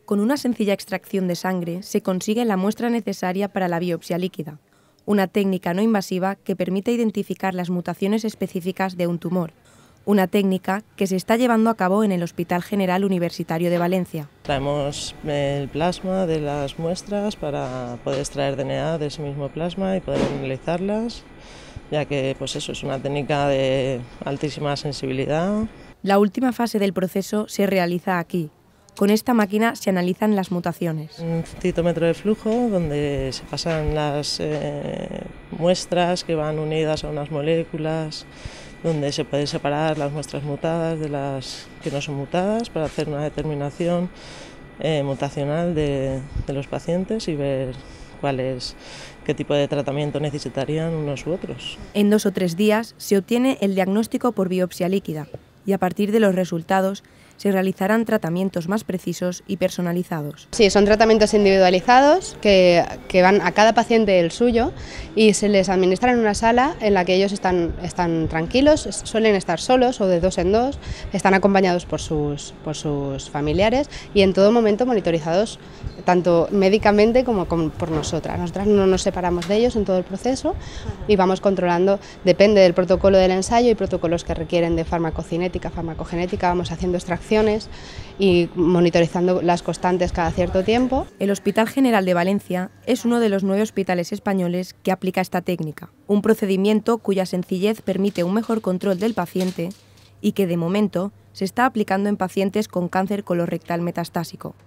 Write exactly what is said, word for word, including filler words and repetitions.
Con una sencilla extracción de sangre se consigue la muestra necesaria para la biopsia líquida, una técnica no invasiva que permite identificar las mutaciones específicas de un tumor, una técnica que se está llevando a cabo en el Hospital General Universitario de Valencia. Traemos el plasma de las muestras para poder extraer D N A de ese mismo plasma y poder analizarlas, ya que pues eso es una técnica de altísima sensibilidad. La última fase del proceso se realiza aquí. Con esta máquina se analizan las mutaciones. Un citómetro de flujo donde se pasan las eh, muestras que van unidas a unas moléculas, donde se puede separar las muestras mutadas de las que no son mutadas para hacer una determinación eh, mutacional de, de los pacientes y ver cuál es, qué tipo de tratamiento necesitarían unos u otros. En dos o tres días se obtiene el diagnóstico por biopsia líquida y a partir de los resultados se realizarán tratamientos más precisos y personalizados. Sí, son tratamientos individualizados que, que van a cada paciente el suyo y se les administra en una sala en la que ellos están, están tranquilos, suelen estar solos o de dos en dos, están acompañados por sus, por sus familiares y en todo momento monitorizados tanto médicamente como por nosotras. Nosotras no nos separamos de ellos en todo el proceso y vamos controlando, depende del protocolo del ensayo y protocolos que requieren de farmacocinética, farmacogenética, vamos haciendo extracciones y monitorizando las constantes cada cierto tiempo. El Hospital General de Valencia es uno de los nueve hospitales españoles que aplica esta técnica, un procedimiento cuya sencillez permite un mejor control del paciente y que de momento se está aplicando en pacientes con cáncer colorectal metastásico.